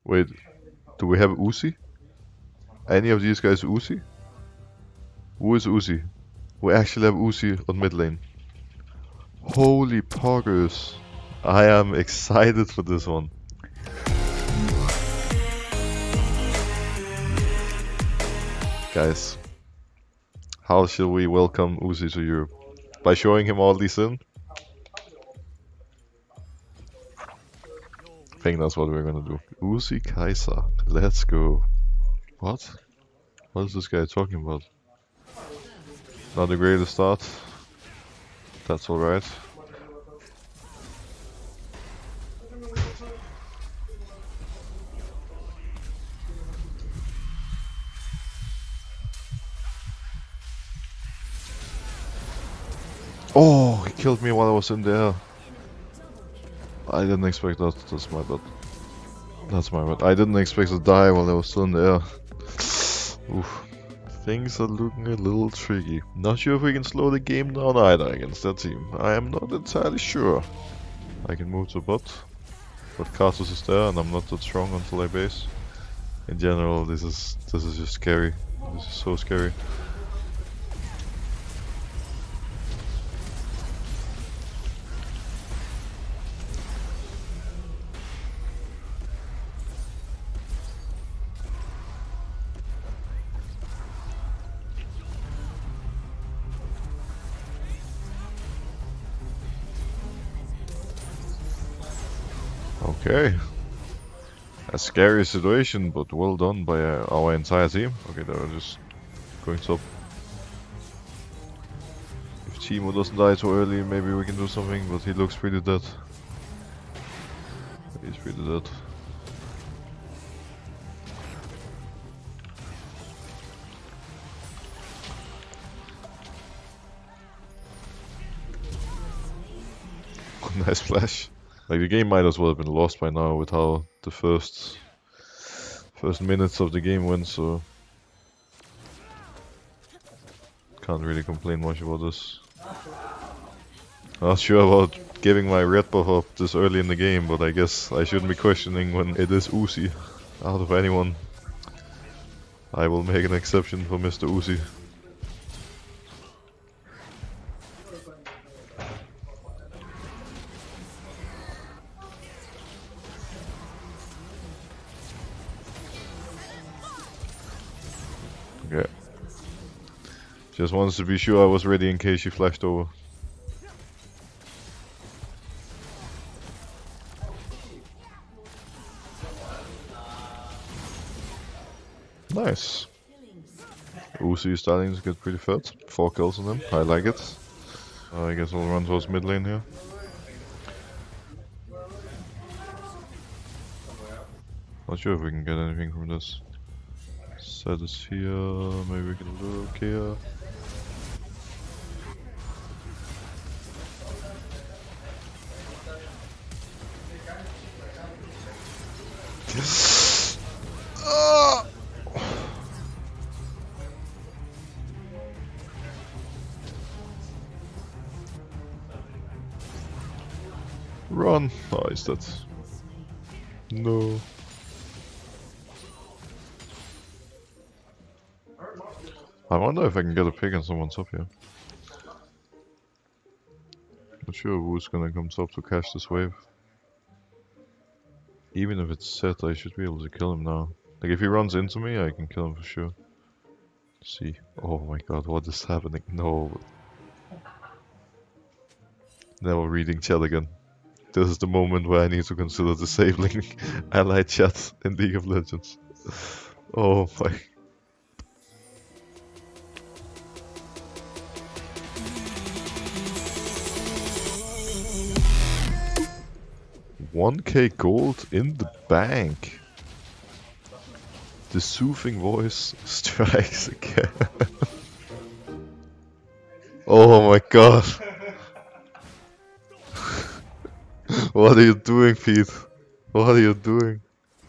Wait, do we have Uzi? Any of these guys Uzi? Who is Uzi? We actually have Uzi on mid lane. Holy poggers. I am excited for this one. Guys, how shall we welcome Uzi to Europe? By showing him all these in? I think that's what we're gonna do. Uzi Kaiser, let's go. What? What is this guy talking about? Not the greatest start. That's alright. Oh, he killed me while I was in there. I didn't expect that. That's my bad. That's my bad. I didn't expect to die while I was still in the air. Oof. Things are looking a little tricky. Not sure if we can slow the game down either against that team. I am not entirely sure. I can move to bot, but Karthus is there and I'm not that strong until I base. In general, this is just scary. This is so scary. Okay. A scary situation, but well done by our entire team. Okay, they're just going top. If Teemo doesn't die too early, maybe we can do something, but he looks pretty dead. He's pretty dead. Nice flash. Like, the game might as well have been lost by now with how the first minutes of the game went, so can't really complain much about this. Not sure about giving my red buff up this early in the game, but I guess I shouldn't be questioning when it is Uzi. Out of anyone, I will make an exception for Mr. Uzi. Okay. Just wanted to be sure I was ready in case she flashed over. Nice. Uzi is starting to get pretty fat. 4 kills on him. I like it. I guess I'll run towards mid lane here. Not sure if we can get anything from this. Set is here. Maybe we can look here. Run! Oh, is that? No. I wonder if I can get a pick on someone's top here. Not sure who's gonna come top to catch this wave. Even if it's set, I should be able to kill him now. Like, if he runs into me, I can kill him for sure. Let's see. Oh my god, what is happening? No. Never reading chat again. This is the moment where I need to consider disabling allied chat in League of Legends. Oh my. $1k gold in the bank. The soothing voice strikes again. Oh my god. What are you doing, Pete? What are you doing?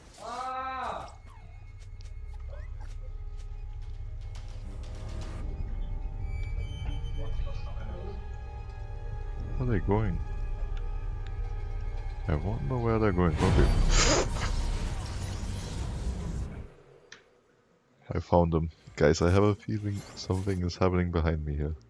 Where are they going? I wonder where they're going. Okay. I found them. Guys, I have a feeling something is happening behind me here.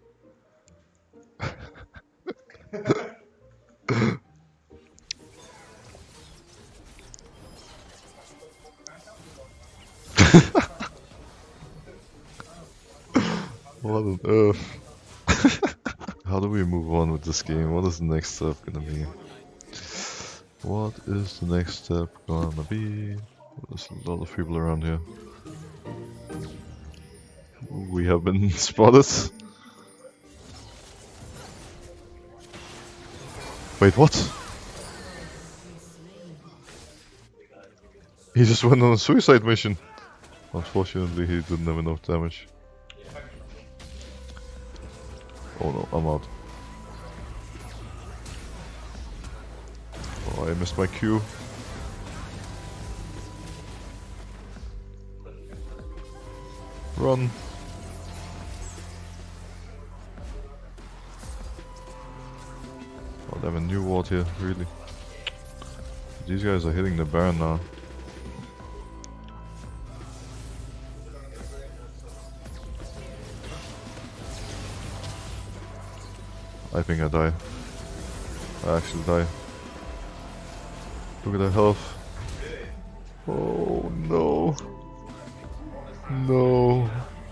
What on earth? How do we move on with this game? What is the next step gonna be? What is the next step gonna be? There's a lot of people around here. We have been spotted. Wait, what? He just went on a suicide mission. Unfortunately, he didn't have enough damage. Oh no, I'm out. Oh, I missed my Q. Run. Oh, they have a new ward here, really. These guys are hitting the Baron now. I think I die. I actually die. Look at the health. Oh no. No.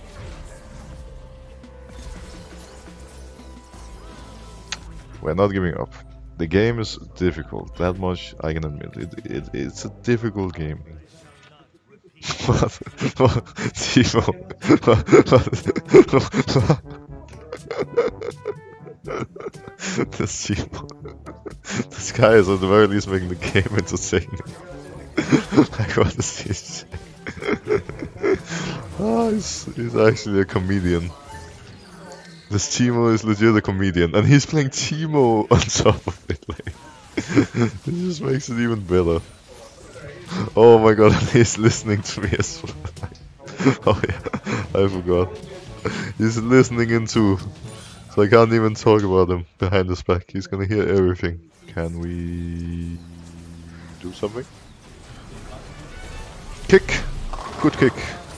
We're not giving up. The game is difficult. That much I can admit. It's a difficult game. What? Timo. This Timo. This guy is at the very least making the game entertaining. Like, what is he saying? Oh, he's actually a comedian. This Timo is legit a comedian, and he's playing Timo on top of it. Like, it just makes it even better. Oh my god, and he's listening to me as well. Oh yeah, I forgot. He's listening in too, so I can't even talk about him behind his back. He's gonna hear everything. Can we do something? Kick! Good kick.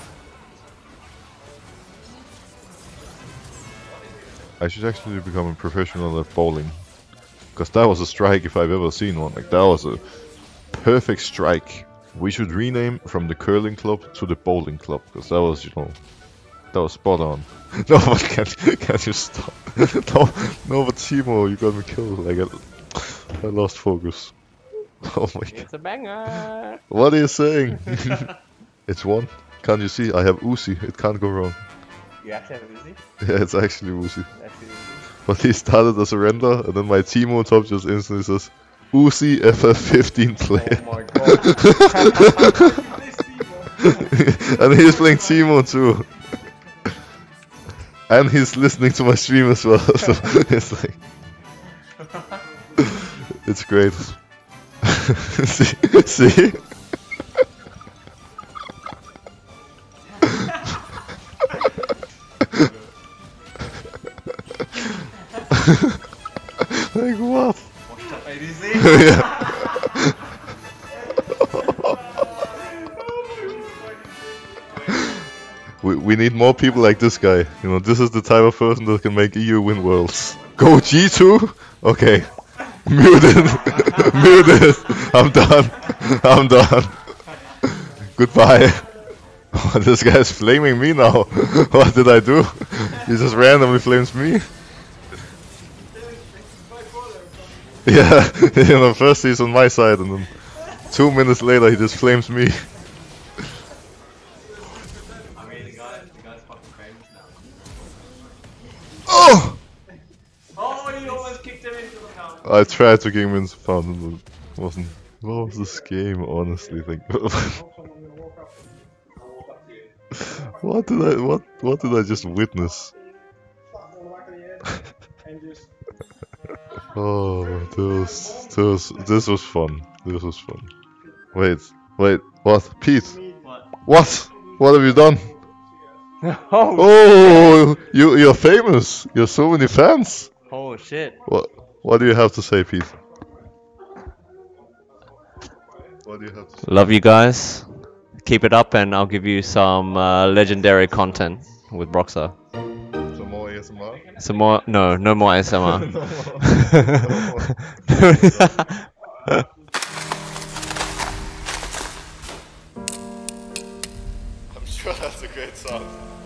I should actually become a professional at bowling. Because that was a strike if I've ever seen one. Like, that was a perfect strike. We should rename from the curling club to the bowling club. Because that was, you know, that was spot on. No, but can't you stop? no, but Timo, you got me killed. Like, I lost focus. Oh my god. It's a banger! What are you saying? It's one. Can't you see? I have Uzi. It can't go wrong. You actually have a Uzi? Yeah, it's actually Uzi. Actually Uzi? But he started a surrender, and then my team on top just instantly says, Uzi FF15 player. Oh my god. And he's playing Timo too. And he's listening to my stream as well, so it's like... It's great. See? Like what? Yeah. We need more people like this guy. You know, this is the type of person that can make EU win worlds. Go G2? Okay. Muted. Muted. I'm done. I'm done. Goodbye. Oh, this guy's flaming me now. What did I do? He just randomly flames me. Yeah, you know, first he's on my side and then 2 minutes later he just flames me. I mean, the guy's fucking famous now. Oh! Oh, you almost kicked him into the fountain. I tried to kick him into the fountain, but it wasn't. What was this game, honestly? Like, what did I just witness? Oh, this was fun. This was fun. Wait, what? Pete? What? What have you done? Oh, you're famous. You have so many fans. Oh shit. What do you have to say, Pete? What do you have to say? Love you guys. Keep it up, and I'll give you some legendary content with Broxah. Some more ASMR? Some more? No, no more ASMR. I'm sure that's a great song.